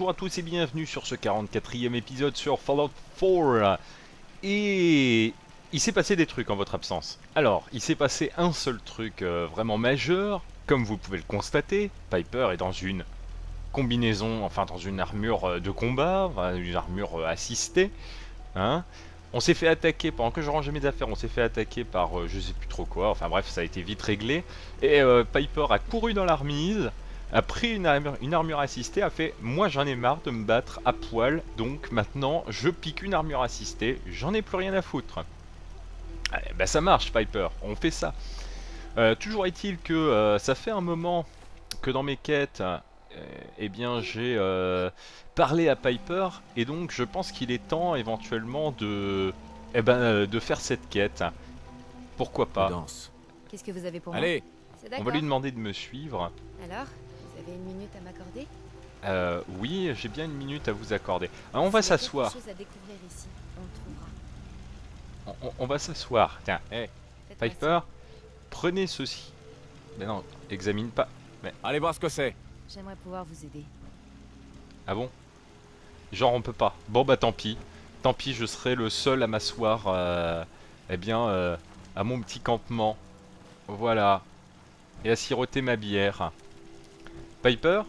bonjour à tous et bienvenue sur ce 44e épisode sur Fallout 4. Et il s'est passé des trucs en votre absence. Alors, il s'est passé un seul truc vraiment majeur. Comme vous pouvez le constater, Piper est dans une combinaison, enfin dans une armure de combat, enfin, une armure assistée. Hein. On s'est fait attaquer, pendant que je rangeais mes affaires, on s'est fait attaquer par je sais plus trop quoi, enfin bref, ça a été vite réglé. Et Piper a couru dans l'armise, a pris une armure assistée, a fait moi j'en ai marre de me battre à poil, donc maintenant je pique une armure assistée, j'en ai plus rien à foutre. Allez, bah ça marche Piper, on fait ça. Toujours est-il que ça fait un moment que dans mes quêtes, eh bien j'ai parlé à Piper et donc je pense qu'il est temps éventuellement de faire cette quête. Pourquoi pas? Prudence. Qu'est-ce que vous avez pour moi? Allez, C'est On va d'accord. lui demander de me suivre. Alors, vous avez une minute à m'accorder? Oui, j'ai bien une minute à vous accorder. Ah, on va S'il y a s'asseoir. quelque chose à découvrir ici, on le trouvera. On va s'asseoir. Tiens, hé, Faites-moi Piper, prenez ceci. Mais non, examine pas. Mais, allez voir ce que c'est. signe. J'aimerais pouvoir vous aider. ah bon? Genre on peut pas. Bon bah tant pis. Tant pis, je serai le seul à m'asseoir eh bien à mon petit campement. Voilà. Et à siroter ma bière. Piper?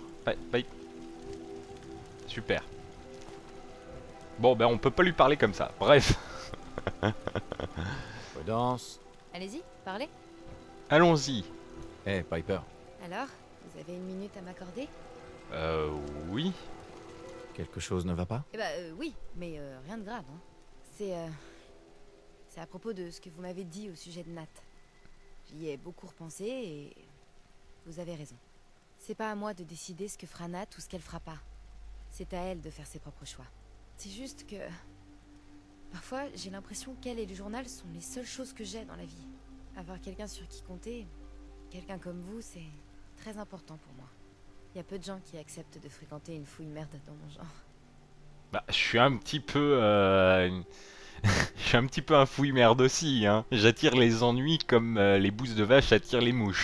Super. Bon ben on peut pas lui parler comme ça. Bref. Prudence. Allez-y, parlez. Allons-y. Hé, Piper, Alors, vous avez une minute à m'accorder? Euh oui. quelque chose ne va pas? Eh bah oui, mais rien de grave. Hein. C'est à propos de ce que vous m'avez dit au sujet de Nat. J'y ai beaucoup repensé et vous avez raison. C'est pas à moi de décider ce que fera Nat ou ce qu'elle fera pas. C'est à elle de faire ses propres choix. C'est juste que... Parfois, j'ai l'impression qu'elle et le journal sont les seules choses que j'ai dans la vie. Avoir quelqu'un sur qui compter, quelqu'un comme vous, c'est très important pour moi. Il y a peu de gens qui acceptent de fréquenter une fouille merde dans mon genre. Bah je suis un petit peu je suis un petit peu un fouille-merde aussi, hein. J'attire les ennuis comme les bousses de vache attirent les mouches.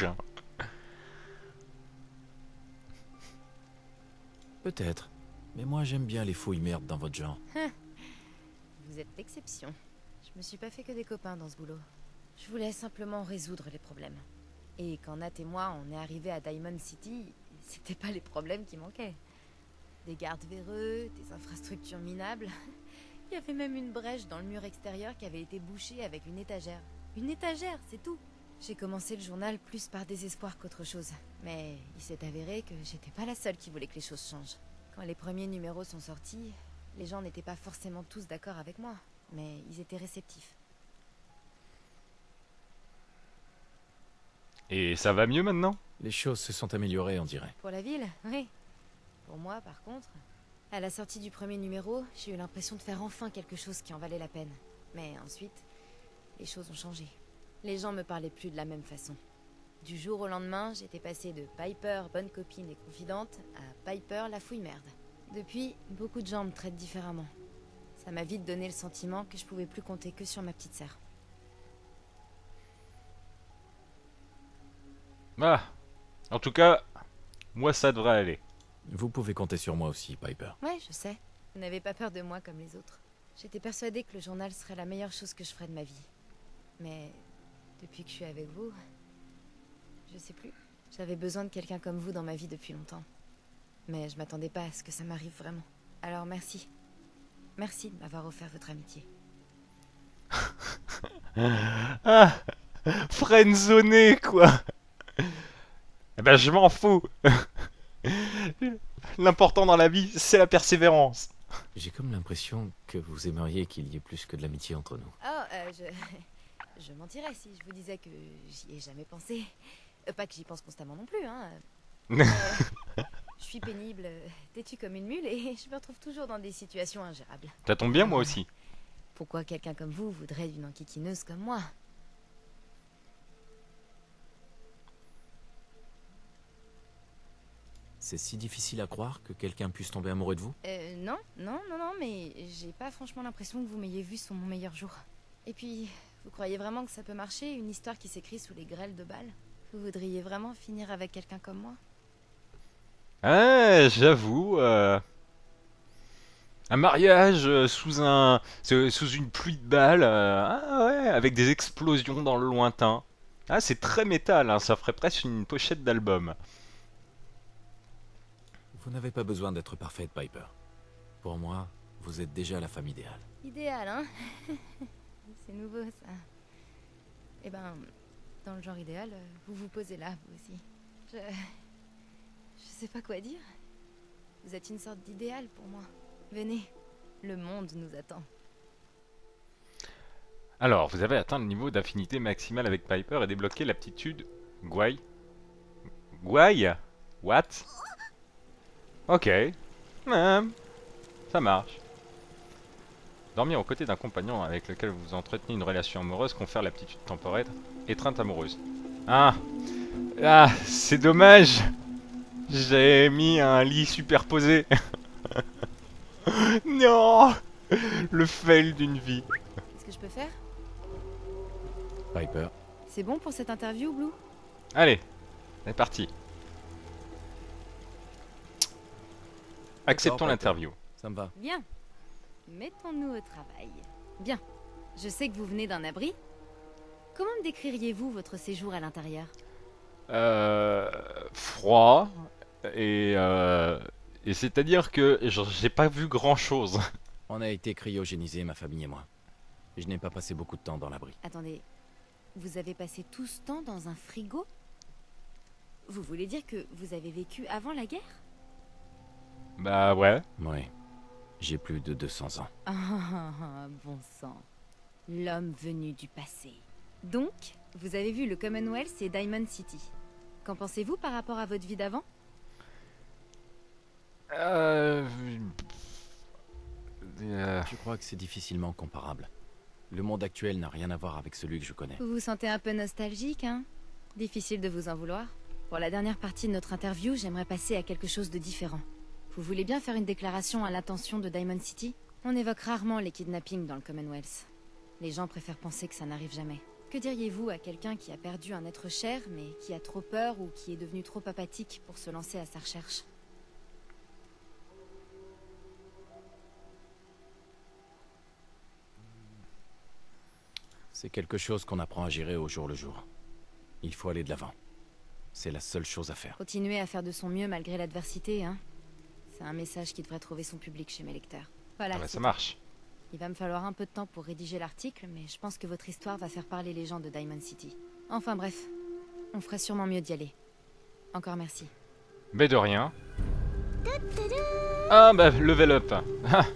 Peut-être. Mais moi j'aime bien les fouilles merdes dans votre genre. Vous êtes l'exception. Je me suis pas fait que des copains dans ce boulot. Je voulais simplement résoudre les problèmes. Et quand Nat et moi on est arrivés à Diamond City, c'était pas les problèmes qui manquaient. Des gardes véreux, des infrastructures minables. Il y avait même une brèche dans le mur extérieur qui avait été bouchée avec une étagère. Une étagère, c'est tout. J'ai commencé le journal plus par désespoir qu'autre chose. Mais il s'est avéré que j'étais pas la seule qui voulait que les choses changent. Quand les premiers numéros sont sortis, les gens n'étaient pas forcément tous d'accord avec moi. Mais ils étaient réceptifs. Et ça va mieux maintenant? Les choses se sont améliorées, on dirait. Pour la ville, oui. Pour moi, par contre, à la sortie du premier numéro, j'ai eu l'impression de faire enfin quelque chose qui en valait la peine. Mais ensuite, les choses ont changé. Les gens me parlaient plus de la même façon. Du jour au lendemain, j'étais passée de Piper, bonne copine et confidente, à Piper, la fouille merde. Depuis, beaucoup de gens me traitent différemment. Ça m'a vite donné le sentiment que je pouvais plus compter que sur ma petite sœur. Ah. En tout cas, moi ça devrait aller. Vous pouvez compter sur moi aussi, Piper. Ouais, je sais. Vous n'avez pas peur de moi comme les autres. J'étais persuadée que le journal serait la meilleure chose que je ferais de ma vie. Mais depuis que je suis avec vous, je sais plus. J'avais besoin de quelqu'un comme vous dans ma vie depuis longtemps. Mais je m'attendais pas à ce que ça m'arrive vraiment. Alors merci. Merci de m'avoir offert votre amitié. Ah. Friendzoné quoi. Eh ben je m'en fous. L'important dans la vie, c'est la persévérance. J'ai comme l'impression que vous aimeriez qu'il y ait plus que de l'amitié entre nous. Oh, je mentirais si je vous disais que j'y ai jamais pensé. Pas que j'y pense constamment non plus, hein. Je suis pénible, têtue comme une mule et je me retrouve toujours dans des situations ingérables. Ça tombe bien moi aussi. Pourquoi quelqu'un comme vous voudrait d'une enquiquineuse comme moi? C'est si difficile à croire que quelqu'un puisse tomber amoureux de vous? Non, mais j'ai pas franchement l'impression que vous m'ayez vu sur mon meilleur jour. Et puis, vous croyez vraiment que ça peut marcher, une histoire qui s'écrit sous les grêles de balles? Vous voudriez vraiment finir avec quelqu'un comme moi? Ah, j'avoue, Un mariage sous une pluie de balles, ah ouais, avec des explosions dans le lointain. Ah, c'est très métal, hein, ça ferait presque une pochette d'album. Vous n'avez pas besoin d'être parfaite, Piper. Pour moi, vous êtes déjà la femme idéale. Idéal, hein? C'est nouveau, ça. Eh ben, dans le genre idéal, vous vous posez là, vous aussi. Je sais pas quoi dire. Vous êtes une sorte d'idéal pour moi. Venez, le monde nous attend. Alors, vous avez atteint le niveau d'affinité maximale avec Piper et débloqué l'aptitude Gouaille. Gouaille? What? Ok. Ça marche. Dormir aux côtés d'un compagnon avec lequel vous entretenez une relation amoureuse confère l'aptitude temporaire étreinte amoureuse. Ah! Ah, c'est dommage! J'ai mis un lit superposé. Non! Le fail d'une vie. Qu'est-ce que je peux faire? Piper, C'est bon pour cette interview, Blue? Allez, c'est parti. Acceptons Piper. l'interview. ça me va. Bien. Mettons-nous au travail. Bien. Je sais que vous venez d'un abri. Comment me décririez-vous votre séjour à l'intérieur? Froid. Et c'est-à-dire que j'ai pas vu grand-chose. On a été cryogénisés, ma famille et moi. Je n'ai pas passé beaucoup de temps dans l'abri. Attendez. Vous avez passé tout ce temps dans un frigo? Vous voulez dire que vous avez vécu avant la guerre? Bah ouais. Oui. J'ai plus de 200 ans. Ah, bon sang. L'homme venu du passé. Donc, vous avez vu le Commonwealth et Diamond City. Qu'en pensez-vous par rapport à votre vie d'avant? Je crois que c'est difficilement comparable. Le monde actuel n'a rien à voir avec celui que je connais. Vous vous sentez un peu nostalgique, hein? Difficile de vous en vouloir. Pour la dernière partie de notre interview, j'aimerais passer à quelque chose de différent. Vous voulez bien faire une déclaration à l'intention de Diamond City? On évoque rarement les kidnappings dans le Commonwealth. Les gens préfèrent penser que ça n'arrive jamais. Que diriez-vous à quelqu'un qui a perdu un être cher, mais qui a trop peur ou qui est devenu trop apathique pour se lancer à sa recherche? C'est quelque chose qu'on apprend à gérer au jour le jour. Il faut aller de l'avant. C'est la seule chose à faire. Continuer à faire de son mieux malgré l'adversité, hein? C'est un message qui devrait trouver son public chez mes lecteurs. Voilà, Ah bah, c'est ça tout. marche. Il va me falloir un peu de temps pour rédiger l'article, mais je pense que votre histoire va faire parler les gens de Diamond City. Enfin bref, on ferait sûrement mieux d'y aller. Encore merci. Mais de rien. Ah bah, level up. Ah.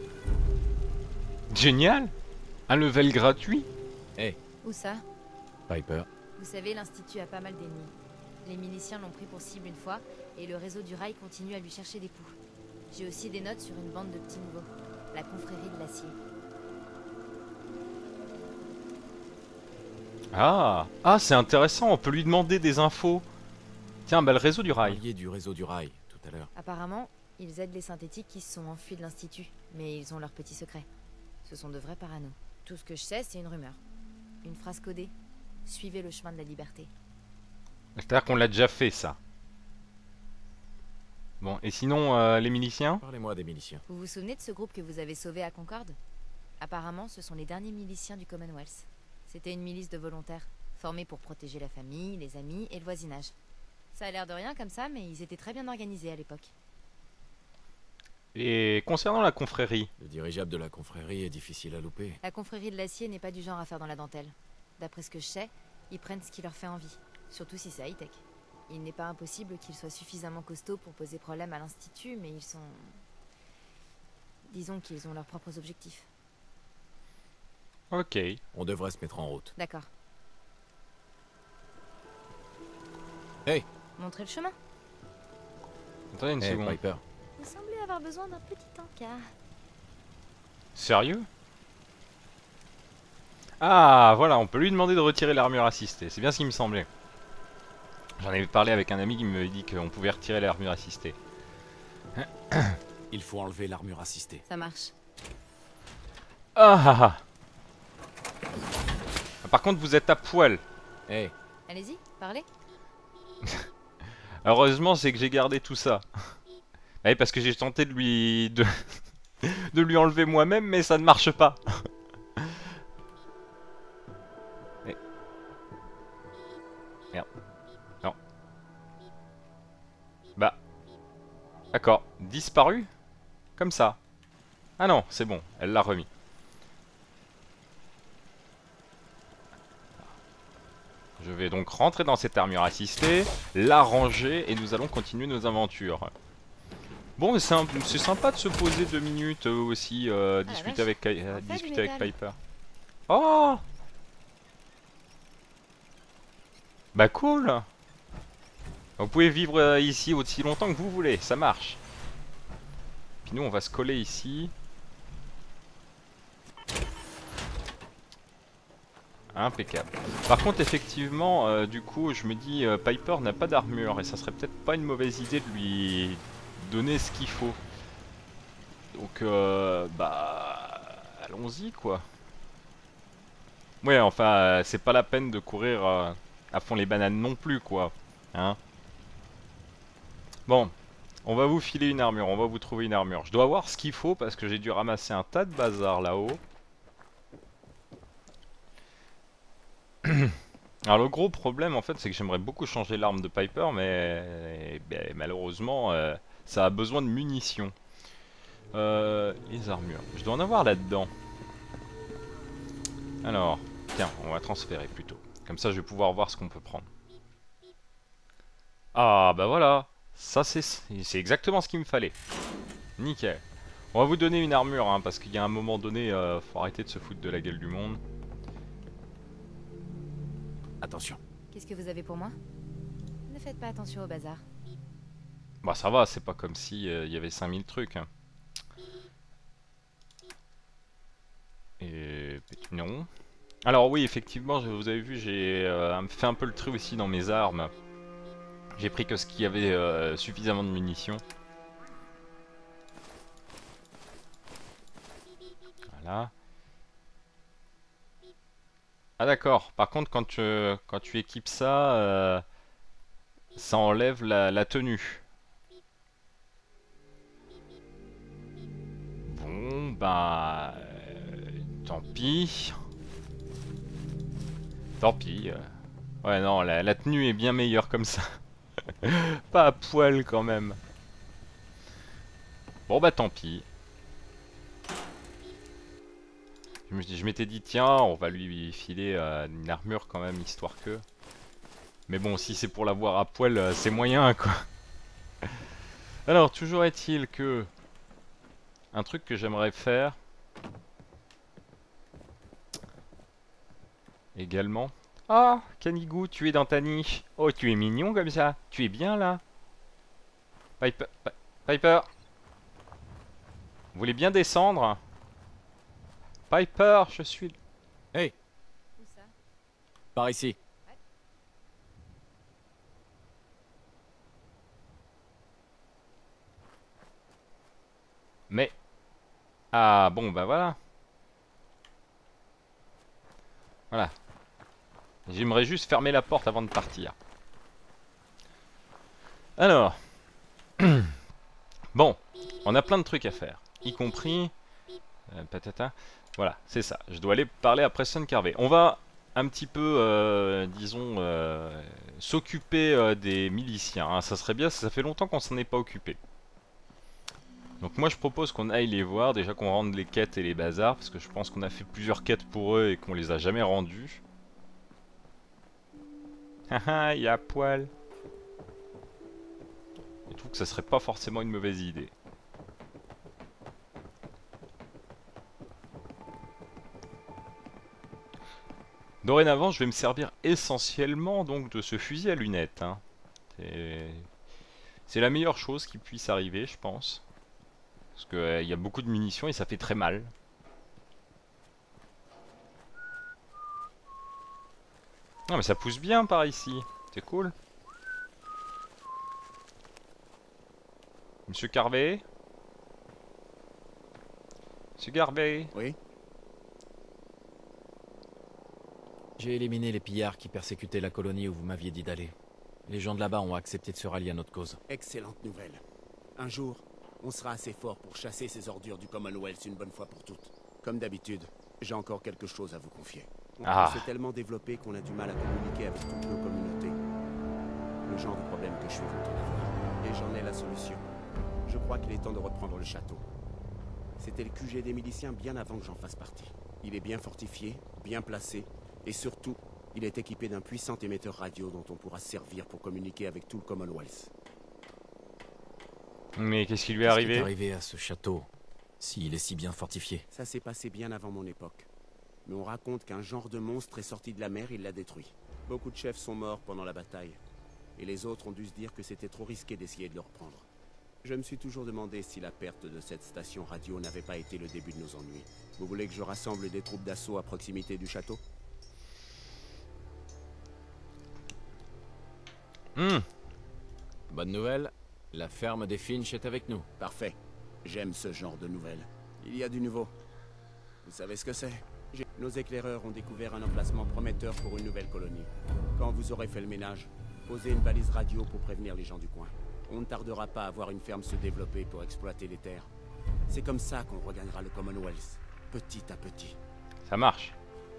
Génial. Un level gratuit. Où ça? Piper, Vous savez, l'Institut a pas mal d'ennemis. Les miliciens l'ont pris pour cible une fois, et le réseau du rail continue à lui chercher des poux. J'ai aussi des notes sur une bande de petits nouveaux. La confrérie de l'acier. Ah, ah, c'est intéressant, on peut lui demander des infos. Tiens, bah le réseau du rail. parliez du réseau du rail tout à l'heure. Apparemment, ils aident les synthétiques qui se sont enfuis de l'Institut, mais ils ont leurs petits secrets. Ce sont de vrais paranos. Tout ce que je sais, c'est une rumeur. Une phrase codée. Suivez le chemin de la liberté. C'est-à-dire qu'on l'a déjà fait, ça. Bon, et sinon, les miliciens? Parlez-moi des miliciens. Vous vous souvenez de ce groupe que vous avez sauvé à Concorde? Apparemment, ce sont les derniers miliciens du Commonwealth. C'était une milice de volontaires, formée pour protéger la famille, les amis et le voisinage. Ça a l'air de rien comme ça, mais ils étaient très bien organisés à l'époque. Et concernant la confrérie? Le dirigeable de la confrérie est difficile à louper. La confrérie de l'acier n'est pas du genre à faire dans la dentelle. D'après ce que je sais, ils prennent ce qui leur fait envie, surtout si c'est high-tech. Il n'est pas impossible qu'ils soient suffisamment costauds pour poser problème à l'Institut, mais ils sont... Disons qu'ils ont leurs propres objectifs. Ok. On devrait se mettre en route. D'accord. Hey! Montrez le chemin. Attendez une Hey, seconde. Piper. Vous semblez avoir besoin d'un petit encart. Sérieux? Ah, voilà, on peut lui demander de retirer l'armure assistée. C'est bien ce qui me semblait. J'en avais parlé avec un ami qui me dit qu'on pouvait retirer l'armure assistée. Il faut enlever l'armure assistée. Ça marche. Ah ah ah. Par contre, vous êtes à poil. Hey! Allez-y, parlez. Heureusement, c'est que j'ai gardé tout ça. Ouais, parce que j'ai tenté de lui... de lui enlever moi-même, mais ça ne marche pas. Mais... Merde. Non. Bah. D'accord. Disparu? Comme ça. Ah non, c'est bon. Elle l'a remis. Je vais donc rentrer dans cette armure assistée, la ranger et nous allons continuer nos aventures. Bon, mais c'est sympa de se poser 2 minutes aussi, discuter avec Piper. Oh! Bah cool! Vous pouvez vivre ici aussi longtemps que vous voulez, ça marche. Puis nous on va se coller ici. Impeccable. Par contre effectivement, du coup je me dis Piper n'a pas d'armure et ça serait peut-être pas une mauvaise idée de lui donner ce qu'il faut. Donc bah allons-y quoi. Ouais enfin c'est pas la peine de courir à fond les bananes non plus quoi. Hein. Bon, on va vous filer une armure, on va vous trouver une armure. Je dois voir ce qu'il faut parce que j'ai dû ramasser un tas de bazar là-haut. Alors le gros problème en fait c'est que j'aimerais beaucoup changer l'arme de Piper mais malheureusement ça a besoin de munitions. Les armures, je dois en avoir là-dedans. Alors, tiens, on va transférer plutôt. Comme ça je vais pouvoir voir ce qu'on peut prendre. Ah bah voilà, ça c'est exactement ce qu'il me fallait. Nickel. On va vous donner une armure hein, parce qu'il y a un moment donné, faut arrêter de se foutre de la gueule du monde. Attention. Qu'est-ce que vous avez pour moi? Ne faites pas attention au bazar. Bah ça va, c'est pas comme si y avait 5000 trucs. Hein. Et non. Alors oui, effectivement, vous avez vu, j'ai fait un peu le tri aussi dans mes armes. J'ai pris que ce qui avait suffisamment de munitions. Voilà. Ah d'accord, par contre quand tu équipes ça, ça enlève la tenue. Bon bah... tant pis. Tant pis. Ouais non, la tenue est bien meilleure comme ça. Pas à poil quand même. Bon bah tant pis. Je m'étais dit tiens, on va lui filer une armure quand même, histoire que... Mais bon, si c'est pour l'avoir à poil, c'est moyen quoi. Alors, toujours est-il que... Un truc que j'aimerais faire... Également... Ah, Canigou, tu es dans ta niche. Oh, tu es mignon comme ça. Tu es bien là. Piper... Piper. Vous voulez bien descendre? Piper, je suis... Hey, Où ça? par ici. Mais... Ah, bon, bah voilà. Voilà. J'aimerais juste fermer la porte avant de partir. Alors... Bon, on a plein de trucs à faire. Y compris... patata. Voilà, c'est ça. Je dois aller parler à Preston Carvey. On va un petit peu, disons, s'occuper des miliciens. Hein. Ça serait bien, ça fait longtemps qu'on s'en est pas occupé. Donc moi je propose qu'on aille les voir, déjà qu'on rende les quêtes et les bazars, parce que je pense qu'on a fait plusieurs quêtes pour eux et qu'on les a jamais rendues. Haha, il y a poil. Je trouve que ça serait pas forcément une mauvaise idée. Dorénavant, je vais me servir essentiellement donc de ce fusil à lunettes. Hein. C'est la meilleure chose qui puisse arriver, je pense. Parce qu'il y a beaucoup de munitions et ça fait très mal. Non mais ça pousse bien par ici. C'est cool. Monsieur Carvey? Monsieur Carvey? Oui. J'ai éliminé les pillards qui persécutaient la colonie où vous m'aviez dit d'aller. Les gens de là-bas ont accepté de se rallier à notre cause. Excellente nouvelle. Un jour, On sera assez fort pour chasser ces ordures du Commonwealth une bonne fois pour toutes. Comme d'habitude, j'ai encore quelque chose à vous confier. On s'est tellement développé qu'on a du mal à communiquer avec toutes nos communautés. Le genre de problème que je suis content d'avoir. Et j'en ai la solution. Je crois qu'il est temps de reprendre le château. C'était le QG des miliciens bien avant que j'en fasse partie. Il est bien fortifié, bien placé, et surtout, il est équipé d'un puissant émetteur radio dont on pourra se servir pour communiquer avec tout le Commonwealth. Mais qu'est-ce qui lui est arrivé? Qu'est-ce qui est arrivé à ce château, s'il est si bien fortifié? Ça s'est passé bien avant mon époque. Mais on raconte qu'un genre de monstre est sorti de la mer et il l'a détruit. Beaucoup de chefs sont morts pendant la bataille. Et les autres ont dû se dire que c'était trop risqué d'essayer de le reprendre. Je me suis toujours demandé si la perte de cette station radio n'avait pas été le début de nos ennuis. Vous voulez que je rassemble des troupes d'assaut à proximité du château? Bonne nouvelle, la ferme des Finch est avec nous. Parfait. J'aime ce genre de nouvelles. Il y a du nouveau. Vous savez ce que c'est? Nos éclaireurs ont découvert un emplacement prometteur pour une nouvelle colonie. Quand vous aurez fait le ménage, posez une balise radio pour prévenir les gens du coin. On ne tardera pas à voir une ferme se développer pour exploiter les terres. C'est comme ça qu'on regagnera le Commonwealth, petit à petit. Ça marche.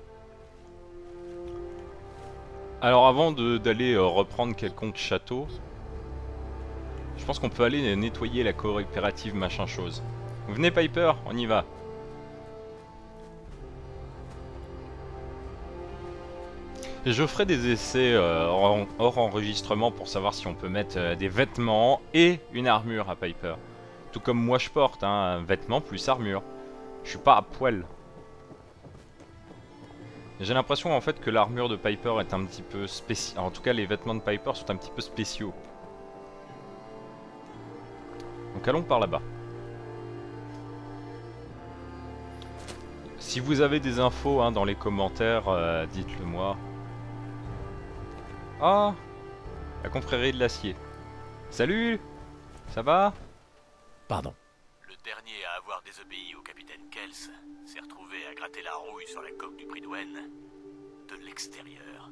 Alors avant d'aller reprendre quelconque château, je pense qu'on peut aller nettoyer la coopérative machin chose. Vous venez Piper, on y va. Et je ferai des essais hors enregistrement pour savoir si on peut mettre des vêtements et une armure à Piper. Tout comme moi je porte, hein, vêtements plus armure. Je suis pas à poil. J'ai l'impression en fait que l'armure de Piper est un petit peu spéciale. En tout cas les vêtements de Piper sont un petit peu spéciaux. Donc allons par là-bas. Si vous avez des infos hein, dans les commentaires, dites-le moi. Ah, la confrérie de l'acier. Salut, ça va? Pardon. Le dernier à avoir désobéi au capitaine Kells s'est retrouvé à gratter la rouille sur la coque du Bridwen de l'extérieur.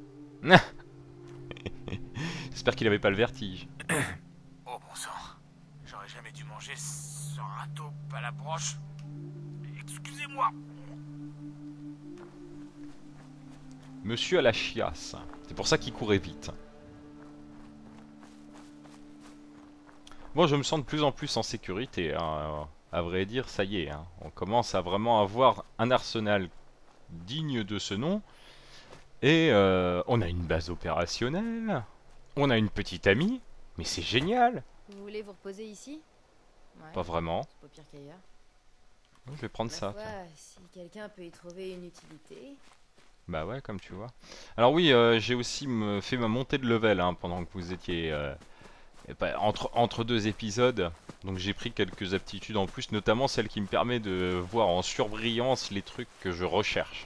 J'espère qu'il avait pas le vertige. Oh bon sang, j'aurais jamais dû manger ce râteau à la broche. Excusez-moi. Monsieur à la chiasse. C'est pour ça qu'il courait vite. Bon, je me sens de plus en plus en sécurité. Hein. À vrai dire, ça y est. Hein. On commence à vraiment avoir un arsenal digne de ce nom. Et on a une base opérationnelle. On a une petite amie. Mais c'est génial. Vous voulez vous reposer ici? Ouais, Pas vraiment. c'est pas pire qu'ailleurs. Je vais prendre ça. Foi, si quelqu'un peut y trouver une utilité. Bah ouais, comme tu vois. Alors oui, j'ai aussi fait ma montée de level hein, pendant que vous étiez entre deux épisodes. Donc j'ai pris quelques aptitudes en plus, notamment celle qui me permet de voir en surbrillance les trucs que je recherche.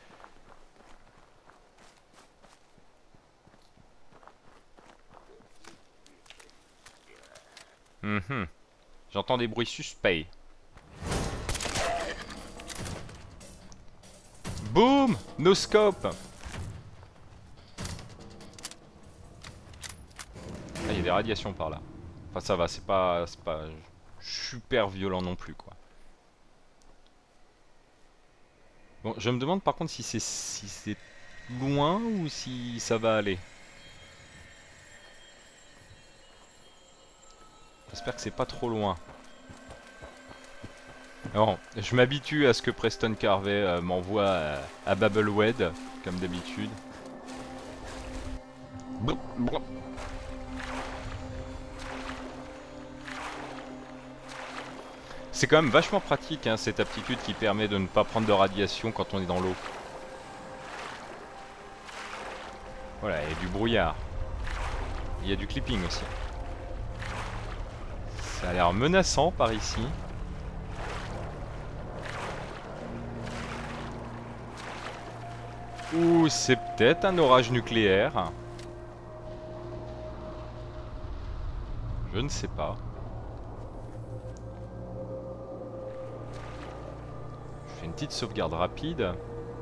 J'entends des bruits suspects. Boum! No scope! Ah, il y a des radiations par là. Enfin ça va, c'est pas super violent non plus quoi. Bon, je me demande par contre si c'est loin ou si ça va aller. J'espère que c'est pas trop loin. Bon, je m'habitue à ce que Preston Carvey m'envoie à Babelwed, comme d'habitude. C'est quand même vachement pratique hein, cette aptitude qui permet de ne pas prendre de radiation quand on est dans l'eau. Voilà, il y a du brouillard. Il y a du clipping aussi. Ça a l'air menaçant par ici. Ou c'est peut-être un orage nucléaire. Je ne sais pas. Je fais une petite sauvegarde rapide.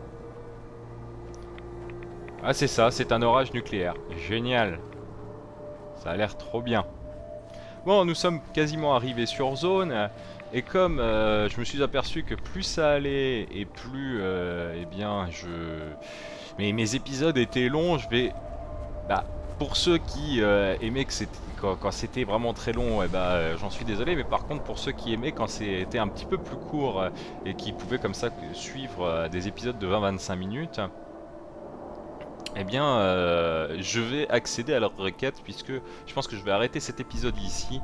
Ah c'est ça, c'est un orage nucléaire. Génial. Ça a l'air trop bien. Bon, nous sommes quasiment arrivés sur zone. Et comme je me suis aperçu que plus ça allait et plus eh bien mes épisodes étaient longs, je vais... Bah, pour ceux qui aimaient que c'était quand c'était vraiment très long, eh ben, j'en suis désolé, mais par contre pour ceux qui aimaient quand c'était un petit peu plus court et qui pouvaient comme ça suivre des épisodes de 20-25 minutes, eh bien je vais accéder à leur requête puisque je pense que je vais arrêter cet épisode ici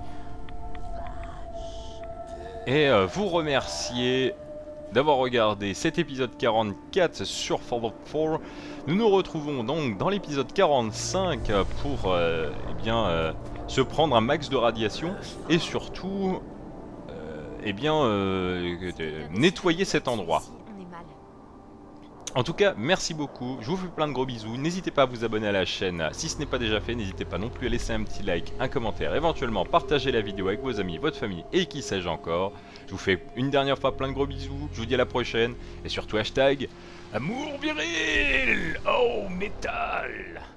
et vous remercier d'avoir regardé cet épisode 44 sur Fallout 4. Nous nous retrouvons donc dans l'épisode 45 pour eh bien, se prendre un max de radiation et surtout eh bien, nettoyer cet endroit. En tout cas, merci beaucoup, je vous fais plein de gros bisous, n'hésitez pas à vous abonner à la chaîne si ce n'est pas déjà fait, n'hésitez pas non plus à laisser un petit like, un commentaire, éventuellement partager la vidéo avec vos amis, votre famille et qui sais-je encore. Je vous fais une dernière fois plein de gros bisous, je vous dis à la prochaine, et surtout hashtag amour viril, oh métal.